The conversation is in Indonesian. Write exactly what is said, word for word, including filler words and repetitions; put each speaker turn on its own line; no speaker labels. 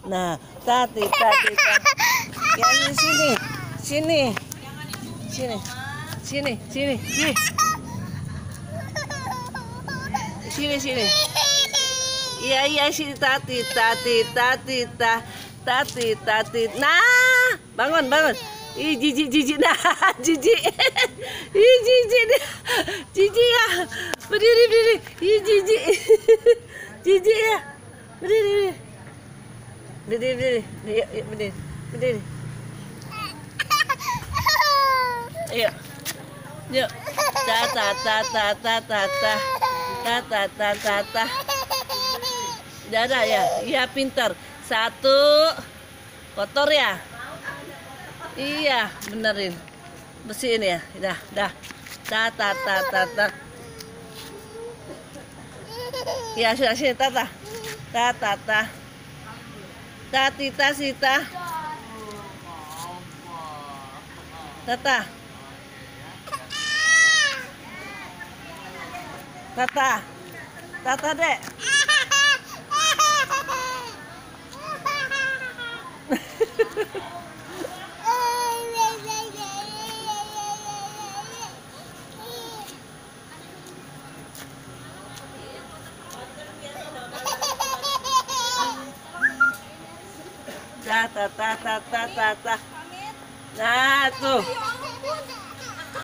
Nah, tati, tati, tati. Yang di sini, sini, sini, sini, sini, sini, sini, sini. Iya, iya, sini tati, tati, tati, tati, tati, tati. Nah, bangun, bangun. Ih, jijik, jijik, nah, jijik. Ih, jijik, jijik ya. Berdiri, berdiri. Ih, jijik, jijik ya. Berdiri, berdiri. Berdiri, berdiri, berdiri, berdiri, berdiri. Ayo, yuk. Ta ta ta ta ta ta ta ta ta ta ta ta. Dada ya, iya pintar. Satu, kotor ya. Iya, benerin, bersihin ya. Dah, dah. Ta ta ta ta ta. Ya sudah sini tata, ta ta ta. Tati, tasita, tata, tata, tata dek. Ta ta ta ta ta ta ta. Nah tuh.